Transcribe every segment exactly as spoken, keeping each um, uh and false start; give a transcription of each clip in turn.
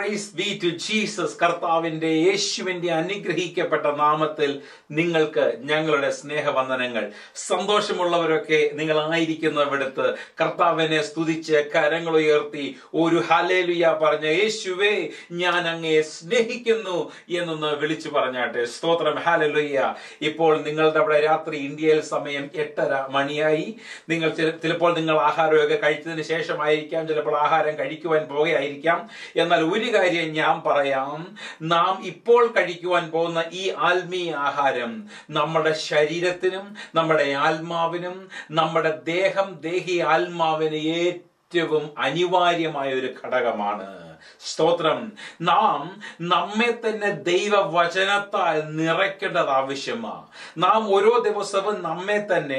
Price B to Jesus. കർത്താവിന്റെ യേശുവിന്റെ അനുഗ്രഹിക്കപ്പെട്ട നാമത്തിൽ നിങ്ങൾക്ക് ഞങ്ങളുടെ സ്നേഹവന്ദനങ്ങൾ. സന്തോഷമുള്ളവരൊക്കെ നിങ്ങളായിരിക്കുന്നവിടത്ത് കർത്താവിനെ സ്തുതിച്ച് കരങ്ങൾ ഉയർത്തി ഒരു ഹല്ലേലൂയ പറഞ്ഞ യേശുവേ ഞാൻ അങ്ങയെ സ്നേഹിക്കുന്നു എന്നൊന്ന് വിളിച്ചു പറഞ്ഞാട്ടെ. സ്തോത്രം, ഹല്ലേലൂയ. ഇപ്പോൾ നിങ്ങളുടെ അവിടെ രാത്രി ഇന്ത്യയിൽ സമയം എട്ടര മണിയായി. നിങ്ങൾ ചിലപ്പോൾ നിങ്ങൾ ആഹാരമൊക്കെ കഴിച്ചതിന് ശേഷമായിരിക്കാം, ചിലപ്പോൾ ആഹാരം കഴിക്കുവാൻ പോകുകയായിരിക്കാം. എന്നാൽ ഒരു കാര്യം ഞാൻ പറയാം, നാം ഇപ്പോൾ കഴിക്കുവാൻ പോകുന്ന ഈ ആത്മീയ ആഹാരം നമ്മുടെ ശരീരത്തിനും നമ്മുടെ ആത്മാവിനും നമ്മുടെ ദേഹം ദേഹി ആത്മാവിന് ഏറ്റവും അനിവാര്യമായ ഒരു ഘടകമാണ്. സ്തോത്രം. നാം നമ്മെ തന്നെ ദൈവവചനത്താൽ നിറയ്ക്കേണ്ടത് ആവശ്യമാണ്. നാം ഓരോ ദിവസവും നമ്മെ തന്നെ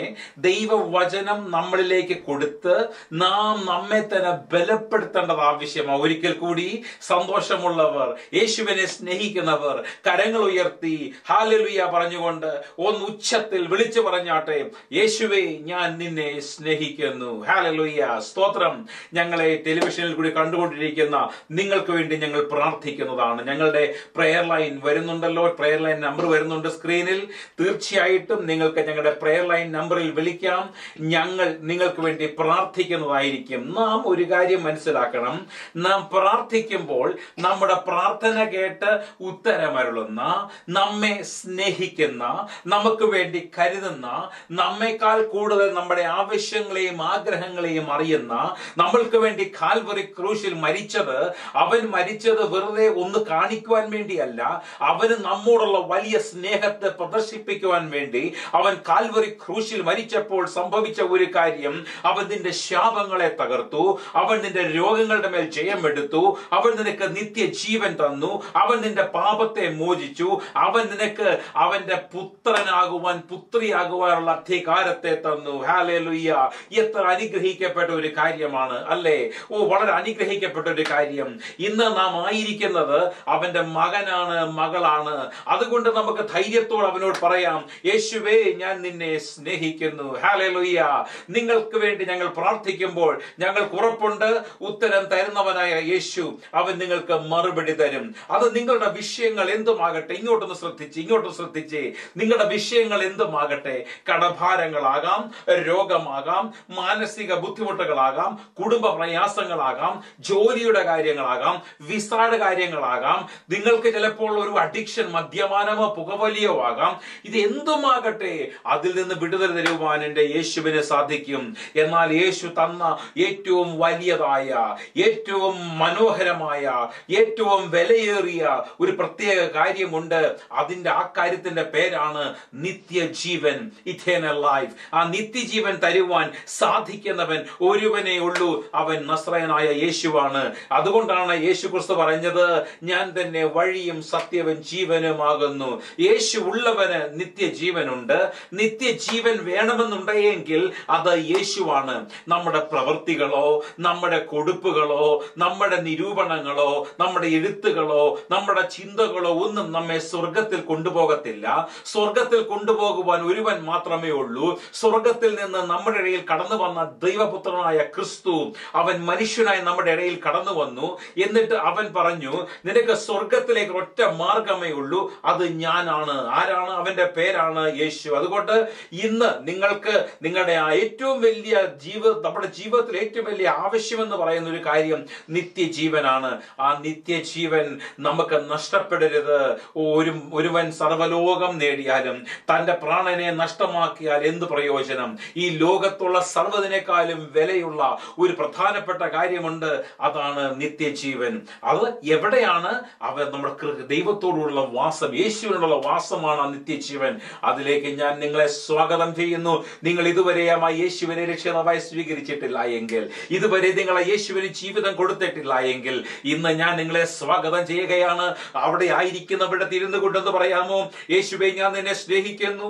ദൈവവചനം നമ്മളിലേക്ക് കൊടുത്ത് നാം നമ്മെ തന്നെ ബലപ്പെടുത്തേണ്ടത് ആവശ്യമാണ്. ഒരിക്കൽ കൂടി സന്തോഷമുള്ളവർ, യേശുവിനെ സ്നേഹിക്കുന്നവർ കരങ്ങൾ ഉയർത്തി ഹല്ലേലൂയ പറഞ്ഞുകൊണ്ട് ഒന്ന് ഉച്ചത്തിൽ വിളിച്ചു പറഞ്ഞാട്ടെ, യേശുവേ ഞാൻ നിന്നെ സ്നേഹിക്കുന്നു. ഹല്ലേലൂയ, സ്തോത്രം. ഞങ്ങളെ ടെലിവിഷനിൽ കൂടി കണ്ടുകൊണ്ടിരിക്കുന്ന നിങ്ങൾക്ക് വേണ്ടി ഞങ്ങൾ പ്രാർത്ഥിക്കുന്നതാണ്. ഞങ്ങളുടെ പ്രെയർ ലൈൻ വരുന്നുണ്ടല്ലോ, പ്രെയർ ലൈൻ നമ്പർ വരുന്നുണ്ട് സ്ക്രീനിൽ. തീർച്ചയായിട്ടും നിങ്ങൾക്ക് ഞങ്ങളുടെ പ്രെയർ ലൈൻ നമ്പറിൽ വിളിക്കാം. ഞങ്ങൾ നിങ്ങൾക്ക് വേണ്ടി പ്രാർത്ഥിക്കുന്നതായിരിക്കും. നാം ഒരു കാര്യം മനസ്സിലാക്കണം, നാം പ്രാർത്ഥിക്കുമ്പോൾ നമ്മുടെ പ്രാർത്ഥന കേട്ട് ഉത്തരമരുളുന്ന, നമ്മെ സ്നേഹിക്കുന്ന, നമുക്ക് വേണ്ടി കരുതുന്ന, നമ്മെക്കാൾ കൂടുതൽ നമ്മുടെ ആവശ്യങ്ങളെയും ആഗ്രഹങ്ങളെയും അറിയുന്ന, നമ്മൾക്ക് വേണ്ടി കാൽവറി ക്രൂശിൽ മരിച്ചത്, അവൻ മരിച്ചത് വെറുതെ ഒന്ന് കാണിക്കുവാൻ വേണ്ടിയല്ല, അവന് നമ്മോടുള്ള വലിയ സ്നേഹത്തെ പ്രദർശിപ്പിക്കുവാൻ വേണ്ടി അവൻ കാൽവറി ക്രൂശിൽ മരിച്ചപ്പോൾ സംഭവിച്ച ഒരു കാര്യം, അവൻ നിന്റെ ശാപങ്ങളെ തകർത്തു, അവൻ നിന്റെ രോഗങ്ങളുടെ മേൽ ജയമെടുത്തു, അവൻ നിനക്ക് നിത്യജീവൻ തന്നു, അവൻ നിന്റെ പാപത്തെ മോചിച്ചു, അവൻ നിനക്ക് അവന്റെ പുത്രനാകുവാൻ പുത്രിയാകുവാനുള്ള അധികാരത്തെ തന്നു. ഹല്ലേലൂയ. എത്ര അനുഗ്രഹിക്കപ്പെട്ട ഒരു കാര്യമാണ് അല്ലേ? ഓ, വളരെ അനുഗ്രഹിക്കപ്പെട്ട ഒരു കാര്യം. ഇന്ന് നാം ആയിരിക്കുന്നത് അവന്റെ മകനാണ്, മകളാണ്. അതുകൊണ്ട് നമുക്ക് ധൈര്യത്തോടെ അവനോട് പറയാം, യേശുവേ ഞാൻ നിന്നെ സ്നേഹിക്കുന്നു. ഹല്ലേലൂയ. നിങ്ങൾക്ക് വേണ്ടി ഞങ്ങൾ പ്രാർത്ഥിക്കുമ്പോൾ ഞങ്ങൾക്ക് ഉറപ്പുണ്ട്, ഉത്തരം തരുന്നവനായ യേശു അവൻ നിങ്ങൾക്ക് മറുപടി തരും. അത് നിങ്ങളുടെ വിഷയങ്ങൾ എന്തുമാകട്ടെ, ഇങ്ങോട്ടൊന്ന് ശ്രദ്ധിച്ച് ഇങ്ങോട്ടൊന്ന് ശ്രദ്ധിച്ച് നിങ്ങളുടെ വിഷയങ്ങൾ എന്തുമാകട്ടെ, കടഭാരങ്ങളാകാം, രോഗമാകാം, മാനസിക ബുദ്ധിമുട്ടുകളാകാം, കുടുംബ പ്രയാസങ്ങളാകാം, ജോലിയുടെ കാര്യങ്ങളാകാം, വിസയുടെ കാര്യങ്ങളാകാം, നിങ്ങൾക്ക് ചിലപ്പോൾ ഒരു അഡിക്ഷൻ, മദ്യപാനമോ പുകവലിയോ ആകാം. ഇത് എന്തുമാകട്ടെ, അതിൽ നിന്ന് വിടുതൽ തരുവാൻ എന്റെ യേശുവിന് സാധിക്കും. എന്നാൽ യേശു തന്ന ഏറ്റവും വലിയതായ, ഏറ്റവും മനോഹരമായ, ഏറ്റവും വിലയേറിയ ഒരു പ്രത്യേക കാര്യമുണ്ട്. അതിന്റെ ആ കാര്യത്തിന്റെ പേരാണ് നിത്യജീവൻ, ഇറ്റേണൽ ലൈഫ്. ആ നിത്യജീവൻ തരുവാൻ സാധിക്കുന്നവൻ ഒരുവനേ ഉള്ളൂ, അവൻ നസ്രയനായ യേശുവാണ്. അതുകൊണ്ടാണ് യേശു ക്രിസ്തു പറഞ്ഞത്, ഞാൻ തന്നെ വഴിയും സത്യവും ജീവനുമാകുന്നു. യേശു ഉള്ളവന് നിത്യജീവനുണ്ട്. നിത്യജീവൻ വേണമെന്നുണ്ടെങ്കിൽ അത് യേശുവാണ്. നമ്മുടെ പ്രവൃത്തികളോ, നമ്മുടെ കൊടുപ്പുകളോ, നമ്മുടെ നിരൂപണങ്ങളോ, നമ്മുടെ എഴുത്തുകളോ, നമ്മുടെ ചിന്തകളോ ഒന്നും നമ്മെ സ്വർഗത്തിൽ കൊണ്ടുപോകത്തില്ല. സ്വർഗത്തിൽ കൊണ്ടുപോകുവാൻ ഒരുവൻ മാത്രമേ ഉള്ളൂ. സ്വർഗത്തിൽ നിന്ന് നമ്മുടെ ഇടയിൽ കടന്നു വന്ന ദൈവപുത്രനായ ക്രിസ്തു, അവൻ മനുഷ്യനായി നമ്മുടെ ഇടയിൽ കടന്നു വന്നു. എന്നിട്ട് അവൻ പറഞ്ഞു, നിനക്ക് സ്വർഗത്തിലേക്ക് ഒറ്റ മാർഗമേ ഉള്ളൂ, അത് ഞാനാണ്. ആരാണ്? അവന്റെ പേരാണ് യേശു. അതുകൊണ്ട് ഇന്ന് നിങ്ങൾക്ക് നിങ്ങളുടെ ആ ഏറ്റവും വലിയ ജീവ നമ്മുടെ ജീവിതത്തിൽ ഏറ്റവും വലിയ ആവശ്യമെന്ന് പറയുന്ന ഒരു കാര്യം നിത്യജീവനാണ്. ആ നിത്യജീവൻ നമുക്ക് നഷ്ടപ്പെടരുത്. ഒരു ഒരുവൻ സർവ്വലോകം നേടിയാലും തന്റെ പ്രാണനെ നഷ്ടമാക്കിയാൽ എന്ത് പ്രയോജനം? ഈ ലോകത്തുള്ള സർവ്വതിനേക്കാളും വിലയുള്ള ഒരു പ്രധാനപ്പെട്ട കാര്യമുണ്ട്, അതാണ് നിത്യജീവൻ. അത് എവിടെയാണ്? അവ നമ്മുടെ ദൈവത്തോടുള്ള വാസം, യേശുവിനോടുള്ള വാസമാണ് ആ നിത്യജീവൻ. അതിലേക്ക് ഞാൻ നിങ്ങളെ സ്വാഗതം ചെയ്യുന്നു. നിങ്ങൾ ഇതുവരെയുമായി യേശുവിനെ രക്ഷിതാവായി സ്വീകരിച്ചിട്ടില്ല എങ്കിൽ, ഇതുവരെ നിങ്ങളെ യേശുവിന് ജീവിതം കൊടുത്തിട്ടില്ല എങ്കിൽ, ഇന്ന് ഞാൻ നിങ്ങളെ സ്വാഗതം ചെയ്യുകയാണ്. അവിടെ ആയിരിക്കുന്നവിടെ ഇരുന്നു കൊണ്ടെന്ന് പറയാമോ, യേശുവേ ഞാൻ നിന്നെ സ്നേഹിക്കുന്നു,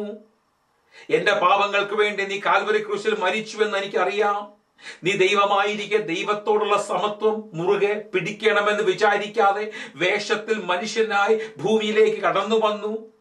എന്റെ പാപങ്ങൾക്ക് വേണ്ടി നീ കാൽവരി ക്രൂശിൽ മരിച്ചുവെന്ന് എനിക്കറിയാം. നീ ദൈവമായിരിക്കെ ദൈവത്തോടുള്ള സമത്വം മുറുകെ പിടിക്കണമെന്ന് വിചാരിക്കാതെ വേഷത്തിൽ മനുഷ്യനായി ഭൂമിയിലേക്ക് കടന്നു വന്നു.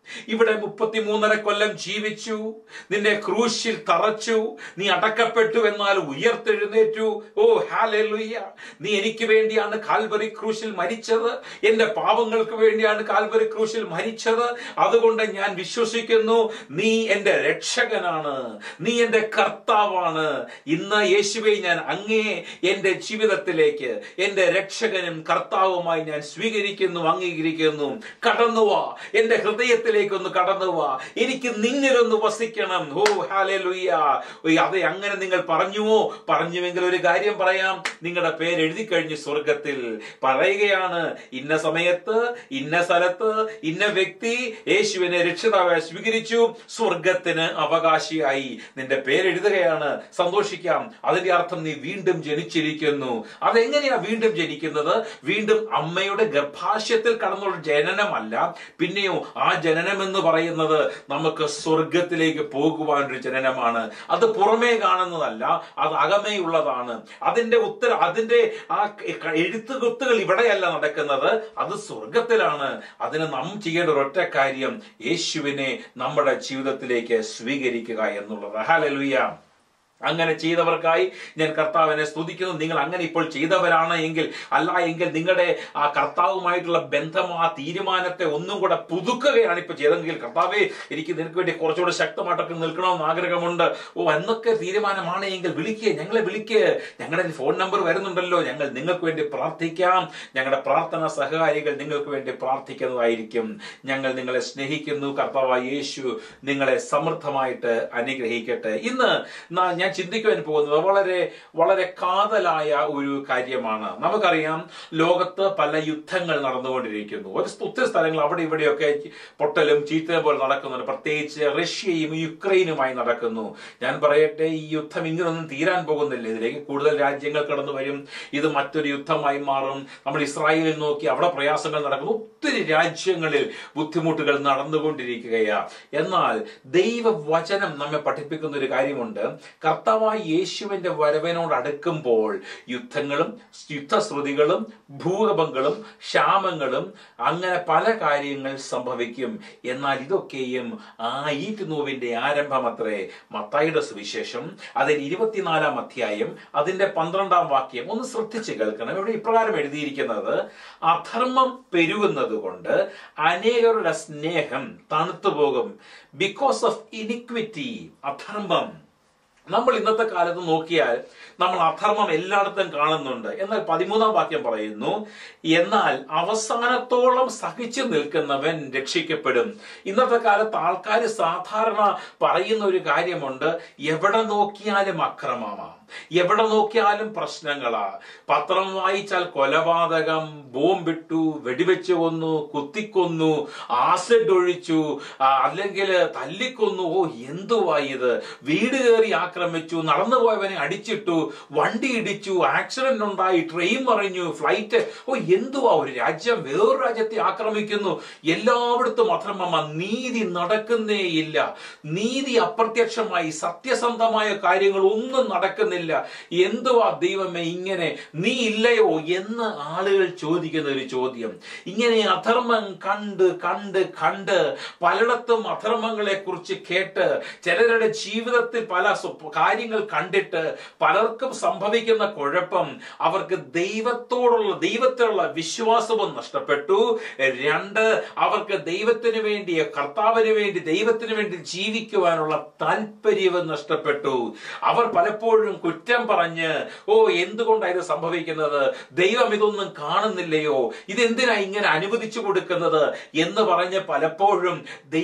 ഇവിടെ മുപ്പത്തിമൂന്നര കൊല്ലം ജീവിച്ചു, നിന്നെ ക്രൂശിൽ തറച്ചു, നീ അടക്കപ്പെട്ടു, എന്നാൽ ഉയർത്തെഴുന്നേറ്റു. ഓ ഹല്ലേലൂയ! നീ എനിക്ക് വേണ്ടിയാണ് കാൽവരി ക്രൂശിൽ മരിച്ചത്, എന്റെ പാപങ്ങൾക്ക് വേണ്ടിയാണ് കാൽവരി ക്രൂശിൽ മരിച്ചത്. അതുകൊണ്ട് ഞാൻ വിശ്വസിക്കുന്നു നീ എന്റെ രക്ഷകനാണ്, നീ എന്റെ കർത്താവാണ്. ഇന്ന് യേശുവേ ഞാൻ അങ്ങേ എന്റെ ജീവിതത്തിലേക്ക് എന്റെ രക്ഷകനും കർത്താവുമായി ഞാൻ സ്വീകരിക്കുന്നു, അംഗീകരിക്കുന്നു. കടന്നുവാ, എന്റെ ഹൃദയത്തിലേക്ക് ഒന്ന് കടന്നുവാ, എനിക്ക് നിന്നിലൊന്ന് വസിക്കണം. ഓ ഹല്ലേലൂയ! അതെ, അങ്ങനെ നിങ്ങൾ പറഞ്ഞുവോ? പറഞ്ഞുവെങ്കിൽ ഒരു കാര്യം പറയാം, നിങ്ങളുടെ പേര് എഴുതി കഴിഞ്ഞു സ്വർഗത്തിൽ. പറയുകയാണ്, ഇന്ന സമയത്ത് ഇന്ന സ്ഥലത്ത് ഇന്ന വ്യക്തി യേശുവിനെ രക്ഷിതാവായി സ്വീകരിച്ചു, സ്വർഗത്തിന് അവകാശിയായി. നിന്റെ പേരെഴുതുകയാണ്. സന്തോഷിക്കാം. അതിന്റെ അർത്ഥം നീ വീണ്ടും ജനിച്ചിരിക്കുന്നു. അതെങ്ങനെയാ വീണ്ടും ജനിക്കുന്നത്? വീണ്ടും അമ്മയുടെ ഗർഭാശയത്തിൽ കടന്നുള്ള ജനനമല്ല, പിന്നെയോ ആ ജനനം എന്ന് പറയുന്നത് നമുക്ക് സ്വർഗത്തിലേക്ക് പോകുവാനൊരു ജനനമാണ്. അത് പുറമേ കാണുന്നതല്ല, അത് അകമേയുള്ളതാണ്. അതിന്റെ ഉത്തര അതിന്റെ ആ എഴുത്തുകുത്തുകൾ ഇവിടെയല്ല നടക്കുന്നത്, അത് സ്വർഗത്തിലാണ്. അതിന് നാം ചെയ്യേണ്ട ഒരൊറ്റ കാര്യം, യേശുവിനെ നമ്മുടെ ജീവിതത്തിലേക്ക് സ്വീകരിക്കുക എന്നുള്ളത്. ഹല്ലേലൂയ! അങ്ങനെ ചെയ്തവർക്കായി ഞാൻ കർത്താവിനെ സ്തുതിക്കുന്നു. നിങ്ങൾ അങ്ങനെ ഇപ്പോൾ ചെയ്തവരാണ് എങ്കിൽ, അല്ല എങ്കിൽ നിങ്ങളുടെ ആ കർത്താവുമായിട്ടുള്ള ബന്ധം, ആ തീരുമാനത്തെ ഒന്നും കൂടെ പുതുക്കുകയാണ് ഇപ്പൊ ചെയ്തെങ്കിൽ, കർത്താവേ എനിക്ക് നിനക്ക് വേണ്ടി കുറച്ചുകൂടെ ശക്തമായിട്ടൊക്കെ നിൽക്കണമെന്ന് ആഗ്രഹമുണ്ട്, ഓ എന്നൊക്കെ തീരുമാനമാണ് എങ്കിൽ വിളിക്കുക, ഞങ്ങളെ വിളിക്കുക. ഞങ്ങളുടെ ഫോൺ നമ്പർ വരുന്നുണ്ടല്ലോ, ഞങ്ങൾ നിങ്ങൾക്ക് വേണ്ടി പ്രാർത്ഥിക്കാം. ഞങ്ങളുടെ പ്രാർത്ഥന സഹകാരികൾ നിങ്ങൾക്ക് വേണ്ടി പ്രാർത്ഥിക്കുന്നതായിരിക്കും. ഞങ്ങൾ നിങ്ങളെ സ്നേഹിക്കുന്നു. കർത്താവായ യേശു നിങ്ങളെ സമൃദ്ധമായിട്ട് അനുഗ്രഹിക്കട്ടെ. ഇന്ന് ഞാൻ ചിന്തിക്കുവാൻ പോകുന്നത് വളരെ വളരെ കാതലായ ഒരു കാര്യമാണ്. നമുക്കറിയാം, ലോകത്ത് പല യുദ്ധങ്ങൾ നടന്നുകൊണ്ടിരിക്കുന്നു. ഒരു ഒത്തിരി സ്ഥലങ്ങൾ അവിടെ ഇവിടെയൊക്കെ പൊട്ടലും ചീത്തലും പോലെ നടക്കുന്നുണ്ട്. പ്രത്യേകിച്ച് റഷ്യയും യുക്രൈനുമായി നടക്കുന്നു. ഞാൻ പറയട്ടെ, ഈ യുദ്ധം ഇങ്ങനൊന്നും തീരാൻ പോകുന്നില്ല. ഇതിലേക്ക് കൂടുതൽ രാജ്യങ്ങൾ കടന്നു വരും. ഇത് മറ്റൊരു യുദ്ധമായി മാറും. നമ്മൾ ഇസ്രായേലിൽ നോക്കി, അവിടെ പ്രയാസങ്ങൾ നടക്കുന്നു. ഒത്തിരി രാജ്യങ്ങളിൽ ബുദ്ധിമുട്ടുകൾ നടന്നുകൊണ്ടിരിക്കുകയാണ്. എന്നാൽ ദൈവവചനം നമ്മെ പഠിപ്പിക്കുന്ന ഒരു കാര്യമുണ്ട്. കർത്താവായ യേശുവിന്റെ വരവിനോട് അടുക്കുമ്പോൾ യുദ്ധങ്ങളും യുദ്ധശ്രുതികളും ഭൂകമ്പങ്ങളും ക്ഷാമങ്ങളും അങ്ങനെ പല കാര്യങ്ങൾ സംഭവിക്കും. എന്നാൽ ഇതൊക്കെയും ആ ഈറ്റുനോവിന്റെ ആരംഭം അത്രേ. മത്തായിയുടെ സുവിശേഷം അതിന് ഇരുപത്തിനാലാം അധ്യായം അതിന്റെ പന്ത്രണ്ടാം വാക്യം ഒന്ന് ശ്രദ്ധിച്ച് കേൾക്കണം. ഇവിടെ ഇപ്രകാരം എഴുതിയിരിക്കുന്നത്, അധർമ്മം പെരുകുന്നത് കൊണ്ട് അനേകരുടെ സ്നേഹം തണുത്തുപോകും. Because of iniquity. അധർമ്മം നമ്മൾ ഇന്നത്തെ കാലത്ത് നോക്കിയാൽ നമ്മൾ അധർമ്മം എല്ലായിടത്തും കാണുന്നുണ്ട്. എന്നാൽ പതിമൂന്നാം വാക്യം പറയുന്നു, എന്നാൽ അവസാനത്തോളം സഹിച്ചു നിൽക്കുന്നവൻ രക്ഷിക്കപ്പെടും. ഇന്നത്തെ കാലത്ത് ആൾക്കാർ സാധാരണ പറയുന്ന ഒരു കാര്യമുണ്ട്, എവിടെ നോക്കിയാലും അക്രമമാണ്, എവിടെ നോക്കിയാലും പ്രശ്നങ്ങളാ. പത്രം വായിച്ചാൽ കൊലപാതകം, ബോംബിട്ടു, വെടിവെച്ച് കൊന്നു, കുത്തിക്കൊന്നു, ആസിഡ് ഒഴിച്ചു, അല്ലെങ്കിൽ തല്ലിക്കൊന്നു. ഓ എന്തുവാ ഇത്? വീട് കയറി ആക്രമിച്ചു, നടന്നു പോയവനെ അടിച്ചിട്ടു, വണ്ടി ഇടിച്ചു, ആക്സിഡന്റ് ഉണ്ടായി, ട്രെയിൻ മറിഞ്ഞു, ഫ്ലൈറ്റ്. ഓ എന്തുവാ? ഒരു രാജ്യം വേറൊരു രാജ്യത്തെ ആക്രമിക്കുന്നു. എല്ലായിടത്തും അധർമ്മമാ. നീതി നടക്കുന്നേ ഇല്ല. നീതി അപ്രത്യക്ഷമായി, സത്യസന്ധമായ കാര്യങ്ങൾ ഒന്നും നടക്കുന്നില്ല. എന്തുവാ ദൈവമേ ഇങ്ങനെ? നീ ഇല്ലയോ എന്ന് ആളുകൾ ചോദിക്കുന്ന ഒരു ചോദ്യം. ഇങ്ങനെ അധർമ്മം കണ്ട് കണ്ട് കണ്ട് പലയിടത്തും അധർമ്മങ്ങളെ കുറിച്ച് കേട്ട് ചിലരുടെ ജീവിതത്തിൽ പല കാര്യങ്ങൾ കണ്ടിട്ട് പലർക്കും സംഭവിക്കുന്ന കുഴപ്പം, അവർക്ക് ദൈവത്തോടുള്ള ദൈവത്തിലുള്ള വിശ്വാസവും നഷ്ടപ്പെട്ടു. രണ്ട്, അവർക്ക് ദൈവത്തിന് വേണ്ടി, കർത്താവിന് വേണ്ടി, ദൈവത്തിന് വേണ്ടി ജീവിക്കുവാനുള്ള താല്പര്യവും നഷ്ടപ്പെട്ടു. അവർ പലപ്പോഴും കുറ്റം പറഞ്ഞ്, ഓ എന്തുകൊണ്ടാണ് ഇത് സംഭവിക്കുന്നത്? ദൈവം ഇതൊന്നും കാണുന്നില്ലയോ? ഇതെന്തിനാ ഇങ്ങനെ അനുവദിച്ചു കൊടുക്കുന്നത് എന്ന് പറഞ്ഞ് പലപ്പോഴും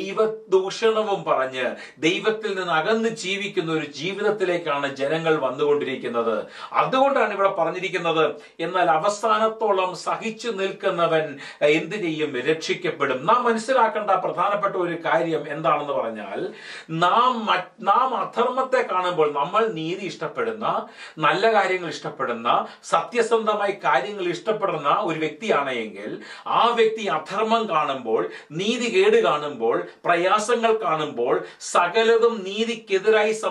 ദൈവദൂഷണവും പറഞ്ഞ് ദൈവത്തിൽ നിന്ന് അകന്ന് ജീവിക്കുന്ന ഒരു ജീവിതത്തിലേക്കാണ് ജനങ്ങൾ വന്നുകൊണ്ടിരിക്കുന്നത്. അതുകൊണ്ടാണ് ഇവിടെ പറഞ്ഞിരിക്കുന്നത്, എന്നാൽ അവസാനത്തോളം സഹിച്ചു നിൽക്കുന്നവൻ എന്ത് ചെയ്യും? രക്ഷിക്കപ്പെടും. നാം മനസ്സിലാക്കേണ്ട പ്രധാനപ്പെട്ട ഒരു കാര്യം എന്താണെന്ന് പറഞ്ഞാൽ, നാം നാം അധർമ്മത്തെ കാണുമ്പോൾ നമ്മൾ നീതി ഇഷ്ടപ്പെടുന്ന, നല്ല കാര്യങ്ങൾ ഇഷ്ടപ്പെടുന്ന, സത്യസന്ധമായി കാര്യങ്ങൾ ഇഷ്ടപ്പെടുന്ന ഒരു വ്യക്തിയാണ് എങ്കിൽ, ആ വ്യക്തി അധർമ്മം കാണുമ്പോൾ, നീതി കേട് കാണുമ്പോൾ, പ്രയാസങ്ങൾ കാണുമ്പോൾ, സകലതും നീതിക്കെതിരായി സംഭവിക്കുന്ന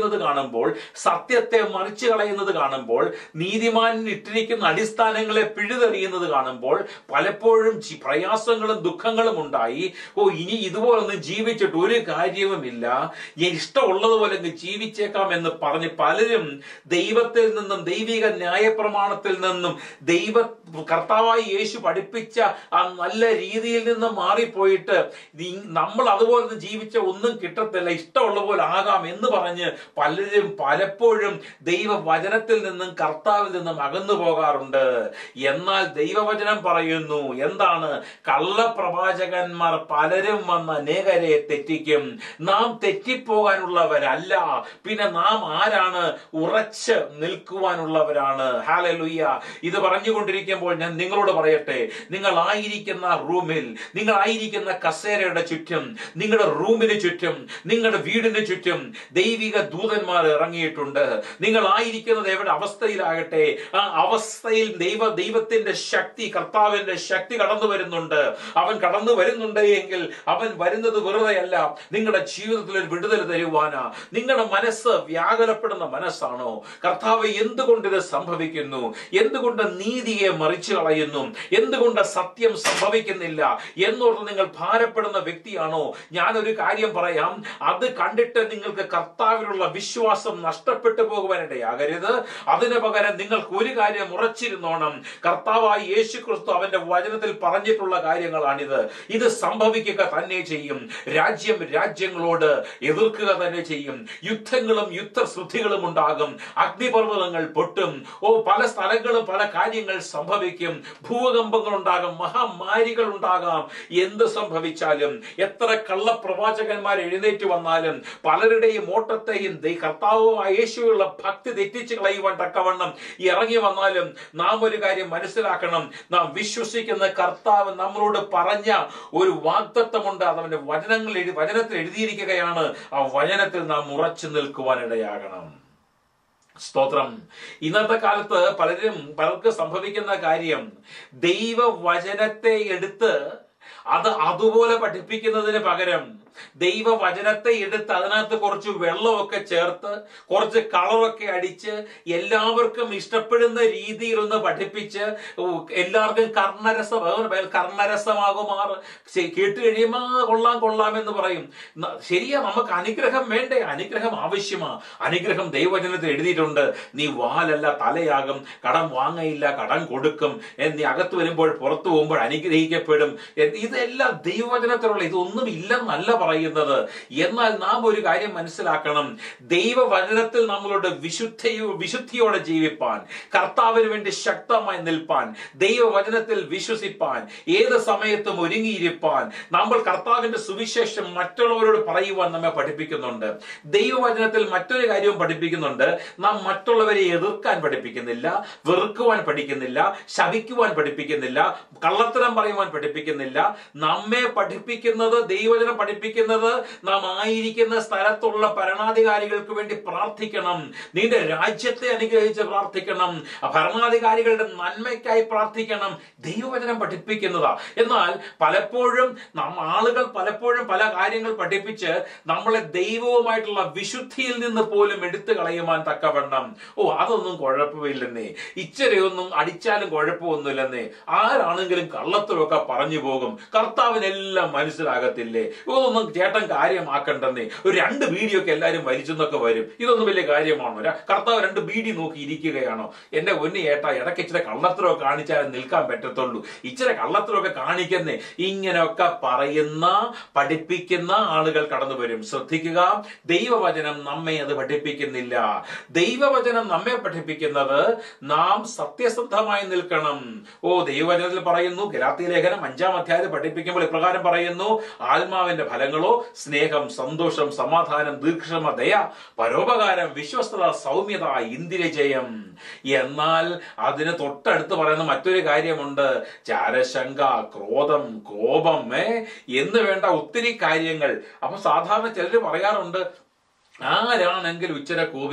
കളയുന്നത് കാണുമ്പോൾ, സത്യത്തെ മറിച്ചു കളയുന്നത് കാണുമ്പോൾ, നീതിമാൻ ഇട്ടിരിക്കുന്ന അടിസ്ഥാനങ്ങളെ പിഴുതെറിയുന്നത് കാണുമ്പോൾ പലപ്പോഴും പ്രയാസങ്ങളും ദുഃഖങ്ങളും ഉണ്ടായി. ഓ, ഇനി ഇതുപോലൊന്നും ജീവിച്ചിട്ട് ഒരു കാര്യവുമില്ല, ഇഷ്ടമുള്ളതുപോലെ ജീവിച്ചേക്കാം എന്ന് പറഞ്ഞ് പലരും ദൈവത്തിൽ നിന്നും, ദൈവിക ന്യായപ്രമാണത്തിൽ നിന്നും, ദൈവ കർത്താവായി യേശു പഠിപ്പിച്ച ആ നല്ല രീതിയിൽ നിന്ന് മാറിപ്പോയിട്ട് നമ്മൾ അതുപോലെ ജീവിച്ച ഒന്നും കിട്ടത്തില്ല, ഇഷ്ടമുള്ള പോലെ ആകാം എന്ന് പറഞ്ഞ് പലരും പലപ്പോഴും ദൈവവചനത്തിൽ നിന്നും കർത്താവിൽ നിന്നും അകന്നു പോകാറുണ്ട്. എന്നാൽ ദൈവവചനം പറയുന്നു എന്താണ്? കള്ളപ്രവാചകന്മാർ പലരും വന്ന് അനേകരെ തെറ്റിക്കും. നാം തെറ്റിപ്പോകാനുള്ളവരല്ല, പിന്നെ നാം ആരാണ്? ഉറച്ച് നിൽക്കുവാനുള്ളവരാണ്. ഹല്ലേലൂയ. ഇത് പറഞ്ഞുകൊണ്ടിരിക്കുമ്പോൾ ഞാൻ നിങ്ങളോട് പറയട്ടെ, നിങ്ങൾ ആയിരിക്കുന്ന റൂമിൽ, നിങ്ങൾ ആയിരിക്കുന്ന കസേരയുടെ ചുറ്റും, നിങ്ങളുടെ റൂമിന് ചുറ്റും, നിങ്ങളുടെ വീടിന് ചുറ്റും ദൈവിക ദൂതന്മാർ ഇറങ്ങിയിട്ടുണ്ട്. നിങ്ങൾ ആയിരിക്കുന്നത് എവിടെ അവസ്ഥയിലാകട്ടെ, ആ അവസ്ഥയിൽ ദൈവ ദൈവത്തിന്റെ ശക്തി, കർത്താവിന്റെ ശക്തി കടന്നു വരുന്നുണ്ട്. അവൻ കടന്നു വരുന്നുണ്ട് എങ്കിൽ അവൻ വരുന്നത് വെറുതെയല്ല, നിങ്ങളുടെ ജീവിതത്തിൽ ഒരു വിടുതൽ തരുവാനാ. നിങ്ങളുടെ മനസ്സ് വ്യാകുലപ്പെടുന്ന മനസ്സാണോ? കർത്താവ് എന്തുകൊണ്ട് ഇത് സംഭവിക്കുന്നു? എന്തുകൊണ്ട് നീതിയെ മറിച്ചു കളയുന്നു? എന്തുകൊണ്ട് സത്യം സംഭവിക്കുന്നില്ല എന്നോർത്ത് നിങ്ങൾ ഭാരപ്പെടുന്ന വ്യക്തിയാണോ? ഞാനൊരു കാര്യം പറയാം, അത് കണ്ടിട്ട് നിങ്ങൾക്ക് കർത്താവിലുള്ള വിശ്വാസം നഷ്ടപ്പെട്ടു പോകുവാനിടയാകരുത്. അതിനു പകരം നിങ്ങൾക്ക് ഒരു കാര്യം ഉറച്ചിരുന്നോണം, കർത്താവായി യേശു ക്രിസ്തു അവന്റെ വചനത്തിൽ പറഞ്ഞിട്ടുള്ള കാര്യങ്ങളാണിത്. ഇത് സംഭവിക്കുക തന്നെ ചെയ്യും. രാജ്യം രാജ്യങ്ങളോട് എതിർക്കുക തന്നെ ചെയ്യും. യുദ്ധങ്ങളും യുദ്ധശ്രുതികളും ഉണ്ടാകും. അഗ്നിപർവ്വതങ്ങൾ പൊട്ടും. ഓ, പല സ്ഥലങ്ങളും പല കാര്യങ്ങൾ സംഭവിക്കും. ഭൂകമ്പങ്ങൾ ഉണ്ടാകും, മഹാമാരികൾ ഉണ്ടാകാം. എന്ത് സംഭവിച്ചാലും, എത്ര കള്ളപ്രവാചകന്മാർ എഴുന്നേറ്റ് വന്നാലും, പലരുടെയും ഓട്ടത്തെയും കർത്താവുമായ യേശുവിലുള്ള ഭക്തി തെറ്റിച്ച് കളയുവാൻ തക്കവണ്ണം ഇറങ്ങി വന്നാലും, നാം ഒരു കാര്യം മനസ്സിലാക്കണം, നാം വിശ്വസിക്കുന്ന കർത്താവ് നമ്മളോട് പറഞ്ഞ ഒരു വാഗ്ദത്തമുണ്ട്. അതവന്റെ വചനങ്ങൾ വചനത്തിൽ എഴുതിയിരിക്കുകയാണ്. ആ വചനത്തിൽ നാം ഉറച്ചു നിൽക്കുവാനിടയാകണം. സ്തോത്രം. ഇന്നത്തെ കാലത്ത് പലരും പലർക്ക് സംഭവിക്കുന്ന കാര്യം, ദൈവവചനത്തെ എടുത്ത് അത് അതുപോലെ പഠിപ്പിക്കുന്നതിന് പകരം ദൈവവചനത്തെ എടുത്ത് അതിനകത്ത് കുറച്ച് വെള്ളമൊക്കെ ചേർത്ത് കുറച്ച് കളറൊക്കെ അടിച്ച് എല്ലാവർക്കും ഇഷ്ടപ്പെടുന്ന രീതിയിൽ ഒന്ന് പഠിപ്പിച്ച് എല്ലാവർക്കും കർണരസം കർണരസമാകുമാർ കേട്ട് കഴിയുമ്പോൾ കൊള്ളാം കൊള്ളാം എന്ന് പറയും. ശരിയാ, നമുക്ക് അനുഗ്രഹം വേണ്ടേ? അനുഗ്രഹം ആവശ്യമാ. അനുഗ്രഹം ദൈവവചനത്തിൽ എഴുതിയിട്ടുണ്ട്. നീ വാലല്ല തലയാകും, കടം വാങ്ങയില്ല കടം കൊടുക്കും, നീ അകത്ത് വരുമ്പോൾ പുറത്തു പോകുമ്പോൾ അനുഗ്രഹിക്കപ്പെടും. ഇതെല്ലാം ദൈവവചനത്തിലുള്ള, ഇതൊന്നും ഇല്ലെന്നല്ല പറയുന്നത്. എന്നാൽ നാം ഒരു കാര്യം മനസ്സിലാക്കണം, ദൈവവചനത്തിൽ നമ്മളോട് വിശുദ്ധിയോ വിശുദ്ധിയോടെ ജീവിപ്പാൻ, കർത്താവിന് വേണ്ടി ശക്തമായി നിൽപ്പാൻ, ദൈവവചനത്തിൽ വിശ്വസിപ്പാൻ, ഏത് സമയത്തും ഒരുങ്ങിയിരിപ്പാൻ, നമ്മൾ കർത്താവിന്റെ സുവിശേഷം മറ്റുള്ളവരോട് പറയുവാൻ നമ്മെ പഠിപ്പിക്കുന്നുണ്ട്. ദൈവവചനത്തിൽ മറ്റൊരു കാര്യവും പഠിപ്പിക്കുന്നുണ്ട്. നാം മറ്റുള്ളവരെ എതിർക്കാൻ പഠിപ്പിക്കുന്നില്ല, വെറുക്കുവാൻ പഠിക്കുന്നില്ല, ശപിക്കുവാൻ പഠിപ്പിക്കുന്നില്ല, കള്ളത്തരം പറയുവാൻ പഠിപ്പിക്കുന്നില്ല. നമ്മെ പഠിപ്പിക്കുന്നത്, ദൈവവചനം പഠിപ്പിക്കുന്നത്, നാം ആയിരിക്കുന്ന സ്ഥലത്തുള്ള ഭരണാധികാരികൾക്ക് വേണ്ടി പ്രാർത്ഥിക്കണം, നിന്റെ രാജ്യത്തെ അനുഗ്രഹിച്ച് പ്രാർത്ഥിക്കണം, ഭരണാധികാരികളുടെ നന്മയ്ക്കായി പ്രാർത്ഥിക്കണം. ദൈവവചനം പഠിപ്പിക്കുന്നതാ. എന്നാൽ പലപ്പോഴും നാം ആളുകൾ പലപ്പോഴും പല കാര്യങ്ങൾ പഠിപ്പിച്ച് നമ്മളെ ദൈവവുമായിട്ടുള്ള വിശുദ്ധിയിൽ നിന്ന് പോലും എടുത്തു കളയുവാൻ തക്കവണ്ണം, ഓ അതൊന്നും കുഴപ്പമില്ലെന്നേ, ഇച്ചിരിയൊന്നും അടിച്ചാലും കുഴപ്പമൊന്നുമില്ലെന്നേ, ആരാണെങ്കിലും കള്ളത്തിലൊക്കെ പറഞ്ഞു പോകും, കർത്താവിനെല്ലാം മനസ്സിലാകത്തില്ലേ, ഇതൊന്നും ചേട്ടൻ കാര്യമാക്കണ്ടെന്നേ, ഒരു രണ്ട് വീഡിയോ ഒക്കെ എല്ലാവരും വലിച്ചെന്നൊക്കെ വരും, ഇതൊന്നും വലിയ കാര്യമാണോ? കർത്താവ് രണ്ട് ബീഡി നോക്കി ഇരിക്കുകയാണോ? എന്റെ ഒന്നി ഏട്ടാ, ഇടയ്ക്ക് ഇച്ചിരി കള്ളത്തരമൊക്കെ കാണിച്ചാലും നിൽക്കാൻ പറ്റത്തുള്ളൂ, ഇച്ചിരി കള്ളത്തരമൊക്കെ കാണിക്കുന്നേ, ഇങ്ങനെയൊക്കെ പറയുന്ന പഠിപ്പിക്കുന്ന ആളുകൾ കടന്നു വരും. ശ്രദ്ധിക്കുക, ദൈവവചനം നമ്മെ അത് പഠിപ്പിക്കുന്നില്ല. ദൈവവചനം നമ്മെ പഠിപ്പിക്കുന്നത് നാം സത്യസന്ധമായി നിൽക്കണം. ഓ, ദൈവവചനത്തിൽ പറയുന്നു, ഗലാത്യ ലേഖനം അഞ്ചാം അധ്യായത്തിൽ പഠിപ്പിക്കുമ്പോൾ ഇപ്രകാരം പറയുന്നു, ആത്മാവിന്റെ ഫലങ്ങളോ സ്നേഹം, സന്തോഷം, സമാധാനം, ദീർഘക്ഷമ, ദയ, പരോപകാരം, വിശ്വസ്തത, സൗമ്യത, ഇന്ദ്രിയജയം. എന്നാൽ അതിന് തൊട്ടടുത്ത് പറയുന്ന മറ്റൊരു കാര്യമുണ്ട്, ചാരശങ്ക, ക്രോധം, കോപം ഏ എന്ന് വേണ്ട ഒത്തിരി കാര്യങ്ങൾ. അപ്പൊ സാധാരണ ചിലർ പറയാറുണ്ട്, ആരാണെങ്കിലും ഇച്ചിരി കോപിക്കും.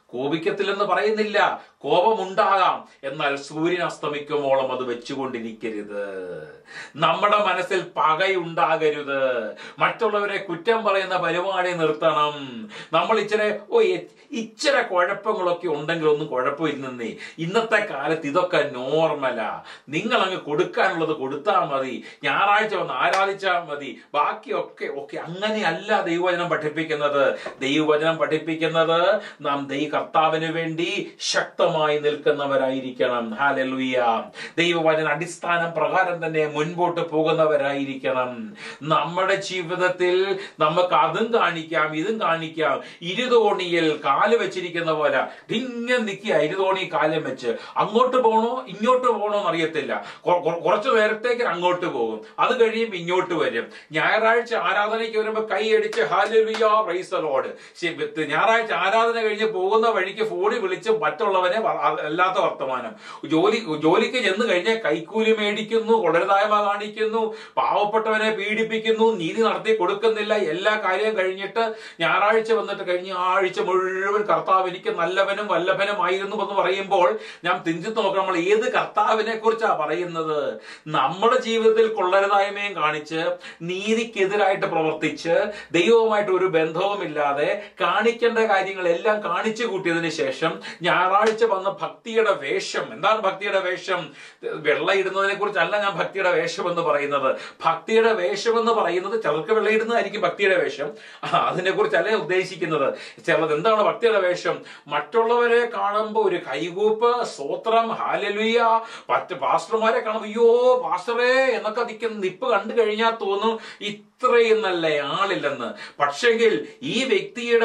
കോപിക്കത്തില്ലെന്ന് പറയുന്നില്ല, കോപമുണ്ടാകാം, എന്നാൽ സൂര്യൻ അസ്തമിക്കുമോളം അത് വെച്ചുകൊണ്ടിരിക്കരുത്. നമ്മുടെ മനസ്സിൽ പകയുണ്ടാകരുത്. മറ്റുള്ളവരെ കുറ്റം പറയുന്ന പരിപാടി നിർത്തണം. നമ്മൾ ഇച്ചിരി ഓ ഇച്ചിരി കുഴപ്പങ്ങളൊക്കെ ഉണ്ടെങ്കിൽ ഒന്നും കുഴപ്പമില്ലെന്നേ. ഇന്നത്തെ കാലത്ത് ഇതൊക്കെ നോർമലാ. നിങ്ങൾ അങ്ങ് കൊടുക്കാനുള്ളത് കൊടുത്താൽ മതി, ഞായറാഴ്ച വന്ന് ആരാധിച്ചാൽ മതി, ബാക്കിയൊക്കെ ഓക്കെ. അങ്ങനെയല്ല ദൈവവചനം പഠിപ്പിക്കുന്നത്. ദൈവവചനം പഠിപ്പിക്കുന്നത് നാം ദൈവ കർത്താവിന് വേണ്ടി ശക്തമായി നിൽക്കുന്നവരായിരിക്കണം. ഹല്ലേലൂയ. ദൈവവചന അടിസ്ഥാനം പ്രകാരം തന്നെ മുൻപോട്ട് പോകുന്നവരായിരിക്കണം. നമ്മുടെ ജീവിതത്തിൽ നമുക്ക് അതും കാണിക്കാം ഇതും കാണിക്കാം. ഇരുതോണിയിൽ കാല് വെച്ചിരിക്കുന്ന പോലെ ഇങ്ങനെ നിൽക്കുക. ഇരുതോണി കാലം വെച്ച് അങ്ങോട്ട് പോകണോ ഇങ്ങോട്ട് പോകണോ എന്നറിയത്തില്ല. കുറച്ചു നേരത്തേക്ക് അങ്ങോട്ട് പോകും, അത് കഴിയുമ്പോൾ ഇങ്ങോട്ട് വരും. ഞായറാഴ്ച ആരാധനയ്ക്ക് വരുമ്പോൾ കൈയടിച്ച് ഹല്ലേലൂയ പ്രൈസ് ദി ലോർഡ്. ഞായറാഴ്ച ആരാധന കഴിഞ്ഞ് പോകുന്ന വഴിക്ക് ഫോണിൽ വിളിച്ച് മറ്റുള്ളവനെ അല്ലാത്ത വർത്തമാനം. ജോലി ജോലിക്ക് ചെന്ന് കഴിഞ്ഞാൽ കൈക്കൂലി മേടിക്കുന്നു, കൊള്ളരുതായ്മ കാണിക്കുന്നു, പാവപ്പെട്ടവനെ പീഡിപ്പിക്കുന്നു, നീതി നടത്തി കൊടുക്കുന്നില്ല. എല്ലാ കാര്യവും കഴിഞ്ഞിട്ട് ഞായറാഴ്ച വന്നിട്ട് കഴിഞ്ഞ ആഴ്ച മുഴുവൻ കർത്താവ് എനിക്ക് നല്ലവനും വല്ലഭനും ആയിരുന്നു എന്ന് പറയുമ്പോൾ ഞാൻ തിരിച്ചു നോക്കണം, നമ്മൾ ഏത് കർത്താവിനെ കുറിച്ചാണ് പറയുന്നത്? നമ്മുടെ ജീവിതത്തിൽ കൊള്ളരുതായ്മയും കാണിച്ച് നീതിക്കെതിരായിട്ട് പ്രവർത്തിച്ച് ദൈവവുമായിട്ട് ഒരു ബന്ധവുമില്ലാതെ കാണിക്കേണ്ട കാര്യങ്ങളെല്ലാം കാണിച്ചു കൂട്ടിയതിന് ശേഷം ഞായറാഴ്ച വന്ന ഭക്തിയുടെ വേഷം. എന്താണ് ഭക്തിയുടെ വേഷം? വെള്ളയിടുന്നതിനെ കുറിച്ചല്ല ഞാൻ ഭക്തിയുടെ വേഷം എന്ന് പറയുന്നത്. ഭക്തിയുടെ വേഷം എന്ന് പറയുന്നത് ചിലർക്ക് വെള്ളയിടുന്നതായിരിക്കും ഭക്തിയുടെ വേഷം, അതിനെ കുറിച്ചല്ല ഉദ്ദേശിക്കുന്നത്. ചിലത് എന്താണ് ഭക്തിയുടെ വേഷം? മറ്റുള്ളവരെ കാണുമ്പോൾ ഒരു കൈകൂപ്പ്, സ്തോത്രം, ഹല്ലേലൂയ. മറ്റ് പാസ്റ്റർമാരെ കാണുമ്പോൾ അയ്യോ പാസ്റ്ററേ എന്നൊക്കെ നിൽക്കുന്ന നിപ്പ് കണ്ടു കഴിഞ്ഞാൽ തോന്നും ഇത്രയും നല്ല ആളില്ലെന്ന്. പക്ഷെങ്കിൽ ഈ വ്യക്തിയുടെ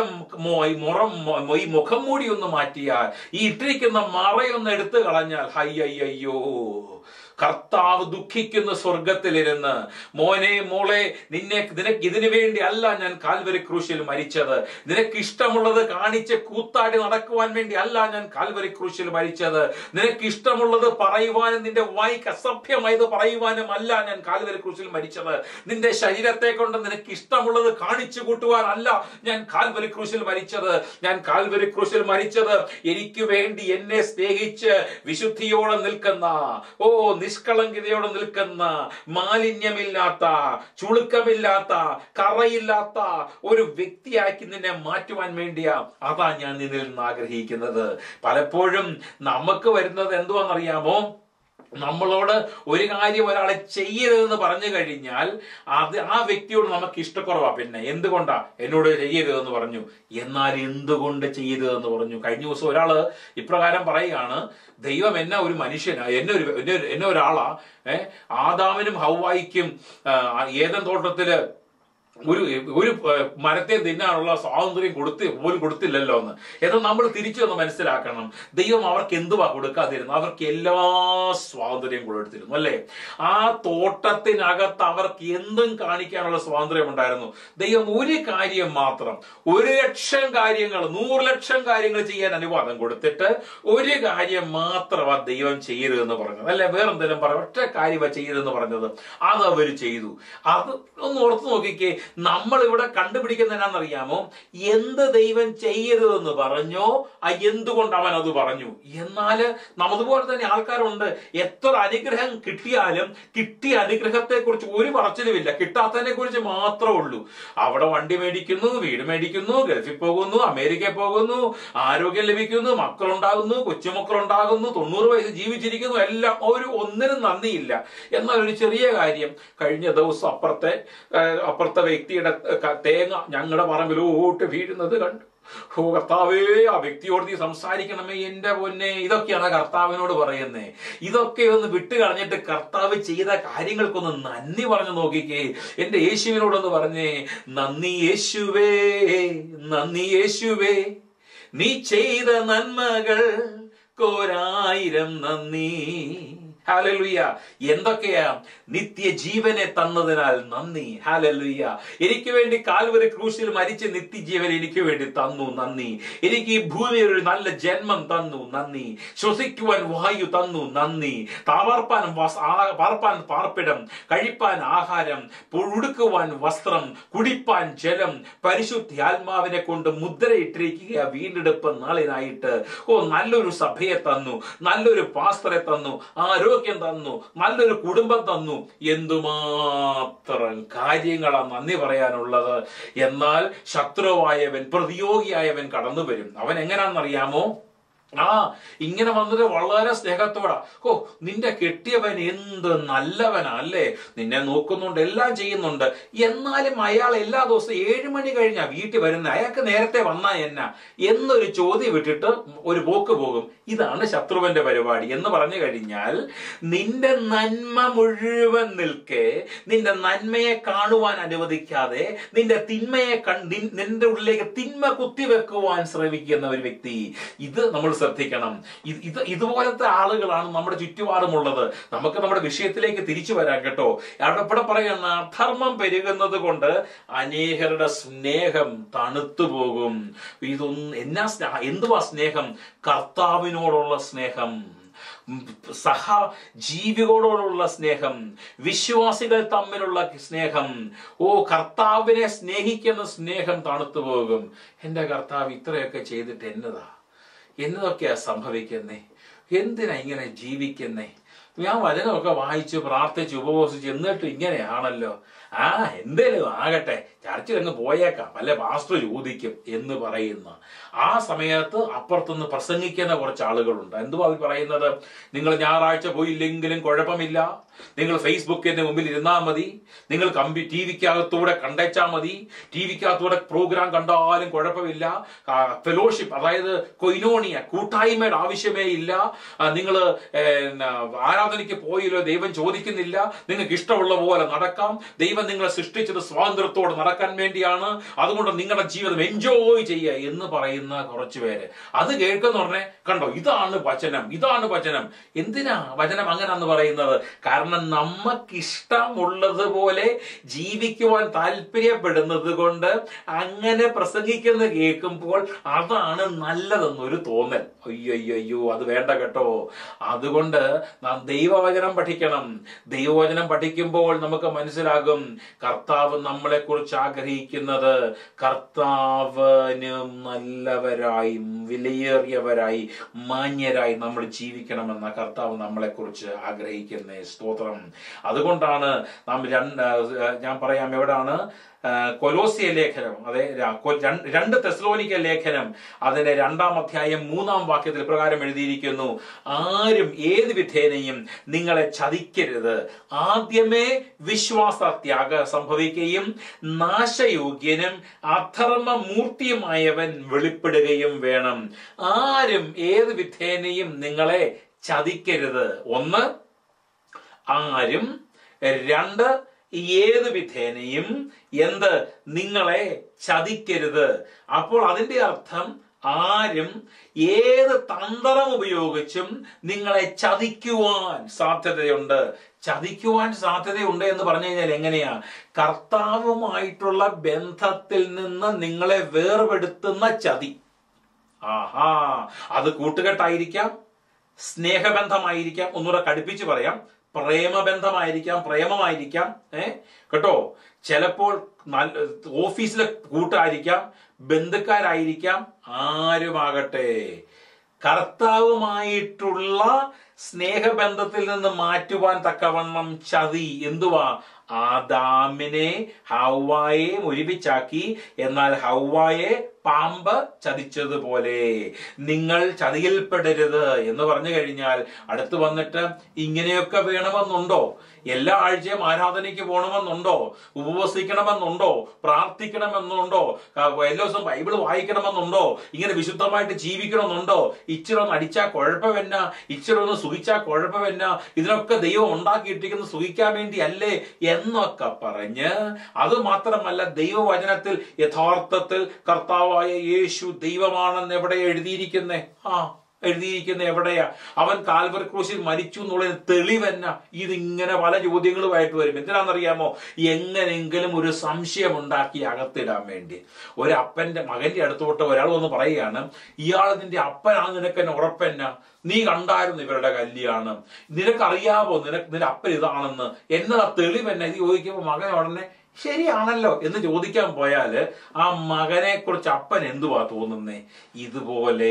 ഈ മുഖം മൂടി ഒന്ന് മാറ്റിയാൽ, ഈ ഇട്ടിരിക്കുന്ന മറയൊന്ന് എടുത്തു കളഞ്ഞാൽ ഹയ്യയ്യോ, കർത്താവ് ദുഃഖിക്കുന്ന സ്വർഗത്തിലിരുന്ന് മോനെ മോളെ നിന്നെ നിനക്ക് ഇതിനു വേണ്ടി അല്ല ഞാൻ കാൽവരി ക്രൂശിൽ മരിച്ചത്, നിനക്ക് ഇഷ്ടമുള്ളത് കാണിച്ച് കൂത്താടി നടക്കുവാൻ വേണ്ടി അല്ല ഞാൻ കാൽവരി ക്രൂശിൽ മരിച്ചത്, നിനക്ക് ഇഷ്ടമുള്ളത് പറയുവാനും നിന്റെ വായിക്ക് അസഭ്യമായത് പറയുവാനും അല്ല ഞാൻ കാൽവരി ക്രൂശിൽ മരിച്ചത്, നിന്റെ ശരീരത്തെ കൊണ്ട് നിനക്ക് ഇഷ്ടമുള്ളത് കാണിച്ചു കൂട്ടുവാൻ അല്ല ഞാൻ കാൽവരി ക്രൂശിൽ മരിച്ചത്. ഞാൻ കാൽവരി ക്രൂശിൽ മരിച്ചത് എനിക്ക് വേണ്ടി എന്നെ സ്നേഹിച്ച് വിശുദ്ധിയോടെ നിൽക്കുന്ന, ഓ നിഷ്കളങ്കതയോടെ നിൽക്കുന്ന, മാലിന്യമില്ലാത്ത, ചുളുക്കമില്ലാത്ത, കറയില്ലാത്ത ഒരു വ്യക്തിയാക്കി നിന്നെ മാറ്റുവാൻ വേണ്ടിയാ. അതാ ഞാൻ നിന്നിൽ നിന്ന് ആഗ്രഹിക്കുന്നത്. പലപ്പോഴും നമുക്ക് വരുന്നത് എന്തുവാണെന്നറിയാമോ? നമ്മളോട് ഒരു കാര്യം ഒരാളെ ചെയ്യരുതെന്ന് പറഞ്ഞു കഴിഞ്ഞാൽ അത് ആ വ്യക്തിയോട് നമുക്ക് ഇഷ്ടക്കുറവാ. പിന്നെ എന്തുകൊണ്ടാ എന്നോട് ചെയ്യരുതെന്ന് പറഞ്ഞു, എന്നാൽ എന്തുകൊണ്ട് ചെയ്യരുതെന്ന് പറഞ്ഞു? കഴിഞ്ഞ ദിവസം ഒരാള് ഇപ്രകാരം പറയുകയാണ്, ദൈവം എന്നെ ഒരു മനുഷ്യനാ, എന്നെ ഒരു എന്നെ ഒരാളാ ഏഹ് ആദാമിനും ഹവ്വായിക്കും ഏദൻ തോട്ടത്തില് ഒരു ഒരു മരത്തെ തിന്നാനുള്ള സ്വാതന്ത്ര്യം കൊടുത്ത് പോലും കൊടുത്തില്ലല്ലോ എന്ന്. എന്നാൽ നമ്മൾ തിരിച്ചു ഒന്ന് മനസ്സിലാക്കണം, ദൈവം അവർക്ക് എന്തുവാ കൊടുക്കാതിരുന്നു? അവർക്ക് എല്ലാ സ്വാതന്ത്ര്യം കൊടുത്തിരുന്നു അല്ലേ? ആ തോട്ടത്തിനകത്ത് അവർക്ക് എന്തും കാണിക്കാനുള്ള സ്വാതന്ത്ര്യം ഉണ്ടായിരുന്നു. ദൈവം ഒരു കാര്യം മാത്രം, ഒരു ലക്ഷം കാര്യങ്ങൾ, നൂറ് ലക്ഷം കാര്യങ്ങൾ ചെയ്യാൻ അനുവാദം കൊടുത്തിട്ട് ഒരു കാര്യം മാത്രമാ ദൈവം ചെയ്യരുതെന്ന് പറഞ്ഞത് അല്ലെ? വേറെന്തെങ്കിലും പറയാം, ഒറ്റ കാര്യമാ ചെയ്യരുതെന്ന് പറഞ്ഞത്, അത് അവർ ചെയ്തു. അത് ഒന്ന് ഓർത്ത് നോക്കിക്കേ. നമ്മൾ ഇവിടെ കണ്ടുപിടിക്കുന്ന എന്നാണെന്നറിയാമോ? എന്ത് ദൈവം ചെയ്യരുതെന്ന് പറഞ്ഞോ ആ എന്തുകൊണ്ട് അവൻ അത് പറഞ്ഞു. എന്നാല് നമ്മതുപോലെ തന്നെ ആൾക്കാരുണ്ട്, എത്ര അനുഗ്രഹം കിട്ടിയാലും കിട്ടിയ അനുഗ്രഹത്തെ കുറിച്ച് ഒരു പറച്ചിലുമില്ല, കിട്ടാത്തതിനെ കുറിച്ച് മാത്രമേ ഉള്ളൂ. അവിടെ വണ്ടി മേടിക്കുന്നു, വീട് മേടിക്കുന്നു, ഗൾഫിൽ പോകുന്നു, അമേരിക്കയിൽ പോകുന്നു, ആരോഗ്യം ലഭിക്കുന്നു, മക്കളുണ്ടാകുന്നു, കൊച്ചുമക്കളുണ്ടാകുന്നു, തൊണ്ണൂറ് വയസ്സ് ജീവിച്ചിരിക്കുന്നു, എല്ലാം ഒരു ഒന്നിനും നന്ദിയില്ല. എന്നാൽ ഒരു ചെറിയ കാര്യം, കഴിഞ്ഞ ദിവസം അപ്പുറത്തെ അപ്പുറത്തെ വ്യക്തിയുടെ തേങ്ങ ഞങ്ങളുടെ പറമ്പിലോട്ട് വീഴുന്നത് കണ്ടു. ഓ കർത്താവേ, ആ വ്യക്തിയോട് നീ സംസാരിക്കണമേ എന്റെ പൊന്നെ. ഇതൊക്കെയാണ് കർത്താവിനോട് പറയുന്നേ. ഇതൊക്കെ ഒന്ന് വിട്ട് കളഞ്ഞിട്ട് കർത്താവ് ചെയ്ത കാര്യങ്ങൾക്കൊന്ന് നന്ദി പറഞ്ഞു നോക്കിക്കേ. എന്റെ യേശുവിനോടൊന്ന് പറഞ്ഞേ, നന്ദി യേശുവേ, നന്ദി യേശുവേ, നീ ചെയ്ത നന്മകൾ കോരായിരം നന്ദി. ഹല്ലേലൂയ. എന്തൊക്കെയാ? നിത്യജീവനെ തന്നതിനാൽ നന്ദി. ഹല്ലേലൂയ. എനിക്ക് വേണ്ടി കാൽവരി ക്രൂശിൽ മരിച്ച് നിത്യജീവൻ എനിക്ക് വേണ്ടി തന്നു, നന്ദി. എനിക്ക് ഈ ഭൂമിയിൽ ഒരു നല്ല ജന്മം തന്നു, നന്ദി. ശ്വസിക്കുവാൻ വായു തന്നു, നന്ദി. താവർപ്പാൻ പാർപ്പാൻ പാർപ്പിടം, കഴിപ്പാൻ ആഹാരം, ഉടുക്കുവാൻ വസ്ത്രം, കുടിപ്പാൻ ജലം, പരിശുദ്ധ ആത്മാവിനെ കൊണ്ട് മുദ്രയിട്ടിരിക്കുക വീണ്ടെടുപ്പ് നാളിനായിട്ട്. ഓ, നല്ലൊരു സഭയെ തന്നു, നല്ലൊരു പാസ്റ്ററെ തന്നു, ആരോഗ്യം തന്നു, നല്ലൊരു കുടുംബം തന്നു. എന്തുമാത്രം കാര്യങ്ങളാണ് നന്ദി പറയാനുള്ളത്. എന്നാൽ ശത്രുവായവൻ, പ്രതിയോഗിയായവൻ കടന്നു വരും. അവൻ എങ്ങനാണെന്നറിയാമോ? ആ ഇങ്ങനെ വന്നത് വളരെ സ്നേഹത്തോടാ. ഓ, നിന്റെ കെട്ടിയവൻ എന്ത് നല്ലവനാ അല്ലേ, നിന്നെ നോക്കുന്നുണ്ട്, എല്ലാം ചെയ്യുന്നുണ്ട്. എന്നാലും അയാൾ എല്ലാ ദിവസവും ഏഴു മണി കഴിഞ്ഞാ വീട്ടിൽ വരുന്ന, അയാൾക്ക് നേരത്തെ വന്നാ എന്നാ എന്നൊരു ചോദ്യം വിട്ടിട്ട് ഒരു പോക്ക് പോകും. ഇതാണ് ശത്രുവിന്റെ പരിപാടി. എന്ന് പറഞ്ഞു കഴിഞ്ഞാൽ നിന്റെ നന്മ മുഴുവൻ നിൽക്കെ നിന്റെ നന്മയെ കാണുവാൻ അനുവദിക്കാതെ നിന്റെ തിന്മയെ കണ്ടി നിന്റെ ഉള്ളിലേക്ക് തിന്മ കുത്തിവെക്കുവാൻ ശ്രമിക്കുന്ന ഒരു വ്യക്തി. ഇത് നമ്മൾ ശ്രദ്ധിക്കണം. ഇത് ഇതുപോലത്തെ ആളുകളാണ് നമ്മുടെ ചുറ്റുപാടുമുള്ളത്. നമുക്ക് നമ്മുടെ വിഷയത്തിലേക്ക് തിരിച്ചു വരാം കേട്ടോ. അവിടെ പറയുന്ന അധർമ്മം പെരുകുന്നത് കൊണ്ട് അനേകരുടെ സ്നേഹം തണുത്തു പോകും. ഇതൊന്നും എന്നാ എന്തുവാ സ്നേഹം? കർത്താവിനോടുള്ള സ്നേഹം, സഹ ജീവികളോടുള്ള സ്നേഹം, വിശ്വാസികൾ തമ്മിലുള്ള സ്നേഹം. ഓ, കർത്താവിനെ സ്നേഹിക്കുന്ന സ്നേഹം തണുത്തു പോകും. എന്റെ കർത്താവ് ഇത്രയൊക്കെ ചെയ്തിട്ട് എന്നതാ എന്നതൊക്കെയാ സംഭവിക്കുന്നേ? എന്തിനാ ഇങ്ങനെ ജീവിക്കുന്നേ? ഞാൻ വചനമൊക്കെ വായിച്ച് പ്രാർത്ഥിച്ച് ഉപവസിച്ച് എന്നിട്ട് ഇങ്ങനെയാണല്ലോ. ആ എന്തേലും ആകട്ടെ, ചർച്ചിൽ അങ്ങ് പോയേക്കാം, അല്ലെ പാസ്റ്റർ ചോദിക്കും എന്ന് പറയുന്ന ആ സമയത്ത് അപ്പുറത്തുനിന്ന് പ്രസംഗിക്കുന്ന കുറച്ച് ആളുകളുണ്ട്. എന്തുവാ അവർ പറയുന്നത്? നിങ്ങൾ ഞായറാഴ്ച പോയില്ലെങ്കിലും കുഴപ്പമില്ല, നിങ്ങൾ ഫേസ്ബുക്കിന്റെ മുമ്പിൽ ഇരുന്നാൽ മതി, നിങ്ങൾ കമ്പി ടി വിക്കകത്തൂടെ കണ്ടേച്ചാ മതി, ടി വിക്കകത്തൂടെ പ്രോഗ്രാം കണ്ടാലും കുഴപ്പമില്ല, ഫെലോഷിപ്പ് അതായത് കൊയിനോണിയ കൂട്ടായ്മയുടെ ആവശ്യമേ ഇല്ല, നിങ്ങൾ ആരാധനയ്ക്ക് പോയില്ലോ ദൈവം ചോദിക്കുന്നില്ല, നിങ്ങൾക്ക് ഇഷ്ടമുള്ള പോലെ നടക്കാം, ദൈവം നിങ്ങളെ സൃഷ്ടിച്ചത് സ്വാതന്ത്ര്യത്തോടെ നടക്കാൻ വേണ്ടിയാണ്, അതുകൊണ്ട് നിങ്ങളുടെ ജീവിതം എൻജോയ് ചെയ്യുക എന്ന് പറയുന്ന കുറച്ചു പേര്. അത് കേൾക്കുന്ന ഉടനെ കണ്ടോ, ഇതാണ് വചനം, ഇതാണ് വചനം. എന്തിനാ വചനം അങ്ങനെയാന്ന് പറയുന്നത്? കാരണം നമുക്കിഷ്ടമുള്ളതുപോലെ ജീവിക്കുവാൻ താല്പര്യപ്പെടുന്നത് കൊണ്ട് അങ്ങനെ പ്രസംഗിക്കുന്ന കേൾക്കുമ്പോൾ അതാണ് നല്ലതെന്നൊരു തോന്നൽ. അയ്യോ അത് വേണ്ട കേട്ടോ. അതുകൊണ്ട് നാം ദൈവവചനം പഠിക്കണം. ദൈവവചനം പഠിക്കുമ്പോൾ നമുക്ക് മനസ്സിലാകും കർത്താവ് നമ്മളെ കുറിച്ച് ആഗ്രഹിക്കുന്നത് കർത്താവിനും നല്ലവരായി, വിലയേറിയവരായി, മാന്യരായി നമ്മൾ ജീവിക്കണമെന്ന കർത്താവ് നമ്മളെ കുറിച്ച് ആഗ്രഹിക്കുന്ന സ്തോത്രം. അതുകൊണ്ടാണ് നാം രണ്ട് ഞാൻ പറയാം എവിടാണ് കൊലോസ്യ ലേഖനം, അതെ രണ്ട് തെസ്സലോനിക്ക ലേഖനം അതിന്റെ രണ്ടാം അധ്യായം മൂന്നാം വാക്യത്തിൽ പ്രകാരം എഴുതിയിരിക്കുന്നു, ആരും ഏത് വിധേനയും നിങ്ങളെ ചതിക്കരുത്. ആദ്യമേ വിശ്വാസത്യാഗം സംഭവിക്കുകയും നാശയോഗ്യനും അധർമ്മമൂർത്തിയുമായവൻ വെളിപ്പെടുകയും വേണം. ആരും ഏത് വിധേനയും നിങ്ങളെ ചതിക്കരുത്. ഒന്ന്, ആരും. രണ്ട്, ഏത് വിധേനയും എന്ത് നിങ്ങളെ ചതിക്കരുത്. അപ്പോൾ അതിന്റെ അർത്ഥം ആരും ഏത് തന്ത്രം ഉപയോഗിച്ചും നിങ്ങളെ ചതിക്കുവാൻ സാധ്യതയുണ്ട്. ചതിക്കുവാൻ സാധ്യതയുണ്ട് എന്ന് പറഞ്ഞു കഴിഞ്ഞാൽ എങ്ങനെയാ? കർത്താവുമായിട്ടുള്ള ബന്ധത്തിൽ നിന്ന് നിങ്ങളെ വേർപെടുത്തുന്ന ചതി. ആഹാ, അത് കൂട്ടുകെട്ടായിരിക്കാം, സ്നേഹബന്ധമായിരിക്കാം, ഒന്നുകൂടെ കടുപ്പിച്ച് പറയാം, പ്രേമബന്ധമായിരിക്കാം, പ്രേമമായിരിക്കാം, ഏ കേട്ടോ. ചിലപ്പോൾ ഓഫീസിലെ കൂട്ടായിരിക്കാം, ബന്ധുക്കാരായിരിക്കാം, ആരുമാകട്ടെ. കർത്താവുമായിട്ടുള്ള സ്നേഹബന്ധത്തിൽ നിന്ന് മാറ്റുവാൻ തക്കവണ്ണം ചതി. എന്തുവാ? ആദാമിനെ ഹവ്വായെ ഒരുമിച്ചാക്കി, എന്നാൽ ഹവ്വായെ പാമ്പ് ചതിച്ചതുപോലെ നിങ്ങൾ ചതിയിൽപ്പെടരുത് എന്ന് പറഞ്ഞു കഴിഞ്ഞാൽ അടുത്ത് വന്നിട്ട് ഇങ്ങനെയൊക്കെ വേണമെന്നുണ്ടോ? എല്ലാ ആഴ്ചയും ആരാധനയ്ക്ക് പോകണമെന്നുണ്ടോ? ഉപവസിക്കണമെന്നുണ്ടോ? പ്രാർത്ഥിക്കണമെന്നുണ്ടോ? എല്ലാ ദിവസവും ബൈബിൾ വായിക്കണമെന്നുണ്ടോ? ഇങ്ങനെ വിശുദ്ധമായിട്ട് ജീവിക്കണമെന്നുണ്ടോ? ഇച്ചിരി ഒന്ന് അടിച്ചാൽ കുഴപ്പമെന്ന, ഇച്ചിരി ഒന്ന് സുഖിച്ചാൽ കുഴപ്പമെന്ന, ഇതിനൊക്കെ ദൈവം ഉണ്ടാക്കിയിട്ടിരിക്കുന്നത് സുഖിക്കാൻ വേണ്ടി അല്ലേ എന്നൊക്കെ പറഞ്ഞ്, അത് മാത്രമല്ല ദൈവവചനത്തിൽ യഥാർത്ഥത്തിൽ കർത്താവായ യേശു ദൈവമാണെന്ന് എവിടെ എഴുതിയിരിക്കുന്നേ? ആ എഴുതിയിരിക്കുന്ന എവിടെയാ? അവൻ കാൽവറി ക്രൂശിൽ മരിച്ചു എന്നുള്ളതിന് തെളിവെന്ന? ഇതിങ്ങനെ പല ചോദ്യങ്ങളുമായിട്ട് വരും. എന്തിനാണെന്നറിയാമോ? എങ്ങനെങ്കിലും ഒരു സംശയം ഉണ്ടാക്കി അകത്തിടാൻ വേണ്ടി. ഒരപ്പന്റെ മകന്റെ അടുത്തോട്ട് ഒരാൾ വന്ന് പറയുകയാണ്, ഇയാൾ നിന്റെ അപ്പനാണ്, നിനക്ക് എന്നെ ഉറപ്പെന്നാ? നീ കണ്ടായിരുന്നു ഇവരുടെ കല്യാണം, നിനക്കറിയാമോ നിനക്ക് നിന്റെ അപ്പൻ ഇതാണെന്ന്, എന്നതാ തെളിവെന്നെ? ഇത് ചോദിക്കുമ്പോൾ മകൻ ഉടനെ ശരിയാണല്ലോ എന്ന് ചോദിക്കാൻ പോയാല് ആ മകനെ കുറിച്ച് അപ്പൻ എന്തുവാ തോന്നുന്നേ? ഇതുപോലെ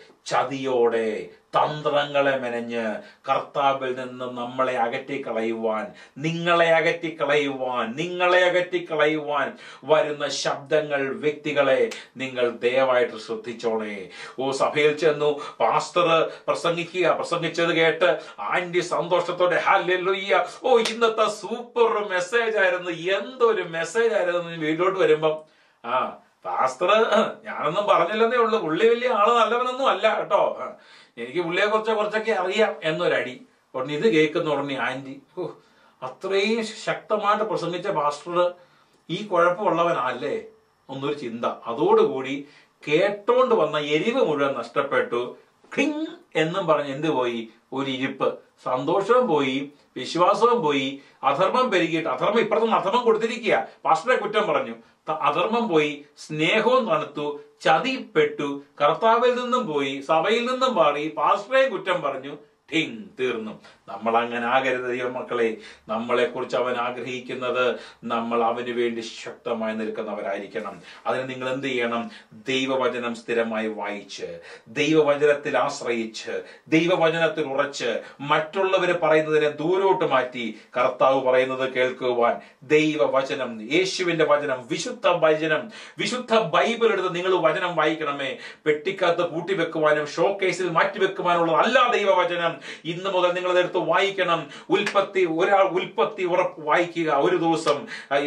ചതിയോടെ തന്ത്രങ്ങളെ മെനഞ്ഞ് കർത്താവിൽ നിന്ന് നമ്മളെ അകറ്റിക്കളയുവാൻ, നിങ്ങളെ അകറ്റിക്കളയുവാൻ, നിങ്ങളെ അകറ്റിക്കളയുവാൻ വരുന്ന ശബ്ദങ്ങൾ, വ്യക്തികളെ നിങ്ങൾ ദയവായിട്ട് ശ്രദ്ധിച്ചോണേ. ഓ, സഭയിൽ ചെന്നു പാസ്റ്റർ പ്രസംഗിക്കുക, പ്രസംഗിച്ചത് കേട്ട് ആന്റി സന്തോഷത്തോടെ ഹല്ലേലൂയ, ഓ ഇന്നത്തെ സൂപ്പർ മെസ്സേജ് ആയിരുന്നു, എന്തൊരു മെസ്സേജ് ആയിരുന്നു. വീട്ടിലോട്ട് വരുമ്പം ആ പാസ്റ്റർ ഞാനൊന്നും പറഞ്ഞില്ലെന്നേ ഉള്ളു, പുള്ളി വലിയ ആള് നല്ലവനൊന്നും അല്ല കേട്ടോ, എനിക്ക് പുള്ളിയെ കുറിച്ച് കുറച്ചൊക്കെ അറിയാം എന്നൊരടി. ഉടനെ ഇത് കേൾക്കുന്ന ഉടനെ ആന്റി, ഓ അത്രയും ശക്തമായിട്ട് പ്രസംഗിച്ച പാസ്റ്റർ ഈ കുഴപ്പമുള്ളവനല്ലേ ഒന്നൊരു ചിന്ത. അതോടുകൂടി കേട്ടോണ്ട് വന്ന എരിവ് മുഴുവൻ നഷ്ടപ്പെട്ടു. ക്ലിങ് എന്നും പറഞ്ഞ് എന്ത് പോയി? ഒരു ഇരിപ്പ്. സന്തോഷവും പോയി, വിശ്വാസവും പോയി, അധർമ്മം പെരുകിയിട്ട് അധർമ്മം ഇപ്പുറത്തും അധർമ്മം കൊടുത്തിരിക്കുക. പാസ്റ്ററെ കുറ്റം പറഞ്ഞു, അധർമ്മം പോയി, സ്നേഹവും തണുത്തു, ചതിപ്പെട്ടു, കർത്താവിൽ നിന്നും പോയി, സഭയിൽ നിന്നും മാറി, പാസ്റ്ററെ കുറ്റം പറഞ്ഞു, ഠിങ് തീർന്നു. നമ്മൾ അങ്ങനെ ആകരുത് ദൈവമക്കളെ. നമ്മളെ കുറിച്ച് അവൻ ആഗ്രഹിക്കുന്നത് നമ്മൾ അവന് വേണ്ടി ശക്തമായി നിൽക്കുന്നവരായിരിക്കണം. അതിന് നിങ്ങൾ എന്ത് ചെയ്യണം? ദൈവവചനം സ്ഥിരമായി വായിച്ച്, ദൈവവചനത്തിൽ ആശ്രയിച്ച്, ദൈവവചനത്തിൽ ഉറച്ച്, മറ്റുള്ളവര് പറയുന്നതിനെ ദൂരോട്ട് മാറ്റി കർത്താവ് പറയുന്നത് കേൾക്കുവാൻ ദൈവവചനം, യേശുവിന്റെ വചനം, വിശുദ്ധ വചനം, വിശുദ്ധ ബൈബിൾ എടുത്ത് നിങ്ങൾ വചനം വായിക്കണമേ. പെട്ടിക്കകത്ത് പൂട്ടിവെക്കുവാനും ഷോക്കേസിൽ മാറ്റിവെക്കുവാനുള്ളത് അല്ല ദൈവവചനം. ഇന്ന് മുതൽ നിങ്ങൾ അതെടുത്ത് വായിക്കണം. ഉൽപ്പത്തി ഒരാൾ ഉൽപ്പത്തി ഉറപ്പ് വായിക്കുക ഒരു ദിവസം,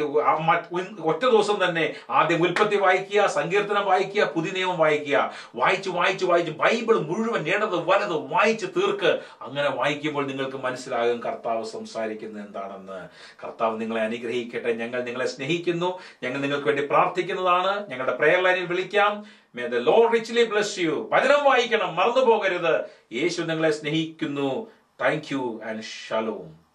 ഒറ്റ ദിവസം തന്നെ. ആദ്യം ഉൽപ്പത്തി വായിക്കുക, സങ്കീർത്തനം വായിക്കുക, പുതിയ നിയമം വായിക്കുക. വായിച്ചു വായിച്ചു വായിച്ച് ബൈബിൾ മുഴുവൻ ഇടത് വലത് വായിച്ച് തീർക്ക്. അങ്ങനെ വായിക്കുമ്പോൾ നിങ്ങൾക്ക് മനസ്സിലാകും കർത്താവ് സംസാരിക്കുന്നത് എന്താണെന്ന്. കർത്താവ് നിങ്ങളെ അനുഗ്രഹിക്കട്ടെ. ഞങ്ങൾ നിങ്ങളെ സ്നേഹിക്കുന്നു. ഞങ്ങൾ നിങ്ങൾക്ക് വേണ്ടി പ്രാർത്ഥിക്കുന്നതാണ്. ഞങ്ങളുടെ പ്രയർ ലൈനിൽ വിളിക്കാം. May the Lord richly bless you. വചനം വായിക്കണം, മറന്നു പോകരുത്. യേശു നിങ്ങളെ സ്നേഹിക്കുന്നു. Thank you and shalom.